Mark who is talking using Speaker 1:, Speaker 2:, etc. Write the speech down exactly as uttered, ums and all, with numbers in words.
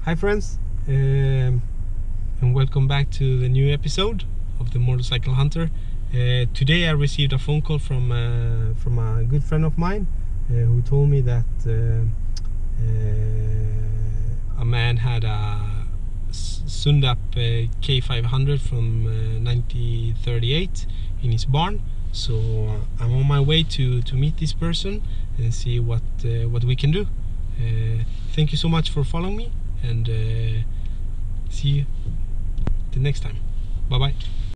Speaker 1: Hi friends, um, and welcome back to the new episode of the Motorcycle Hunter. Uh, today I received a phone call from uh, from a good friend of mine uh, who told me that uh, uh, a man had a Zundapp uh, K five hundred from uh, nineteen thirty-eight in his barn. So uh, I'm on my way to, to meet this person and see what uh, what we can do. Uh, thank you so much for following me, and uh, see you the next time. Bye bye.